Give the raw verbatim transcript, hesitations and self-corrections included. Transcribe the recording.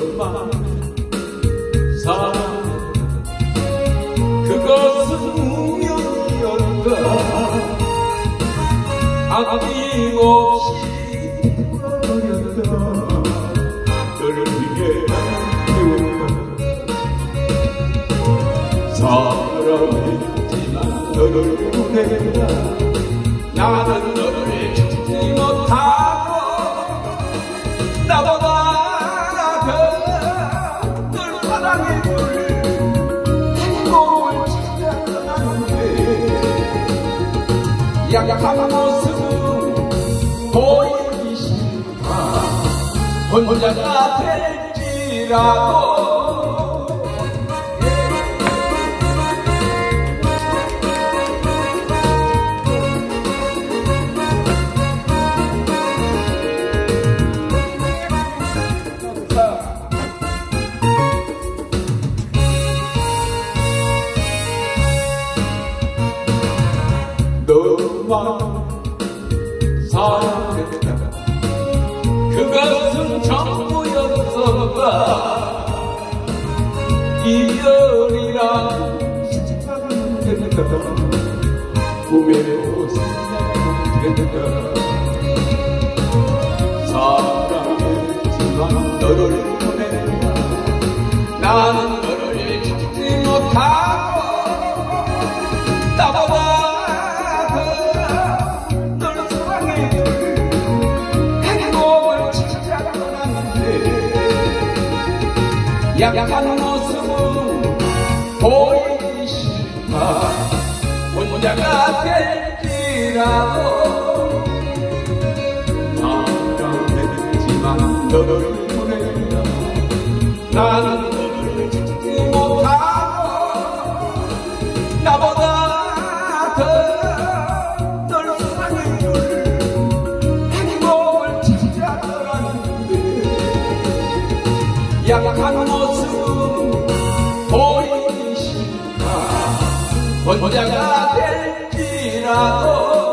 너만 사랑했다. 그것은 운명이었다. 아낌없이 버렸다. 너를 위해 태웠다. 사랑했지만 너를 보내라. 나는 너를 찾지 못하고 나보다 더 널 사랑해 줄 행복을 찾아가는데 약한 모습은 보이기 싫다. 혼자가 될지라도 너만 사랑했다. 그것은 전부였었다. 이별이란 생각했다. 꿈에도 생각했다. 사랑했지만 너를 보내라. 나는 너를 찾지 못하고 나보다 약한 모습은 보이기 싫다. 혼자가 될지라도 사랑했지만 너를 보내라. 나는 너를 찾지 못하고 나보다 더 널 사랑해줄 행복을 찾아 떠났는데 약한 모습은 보이기 싫다. 혼자가 될지라도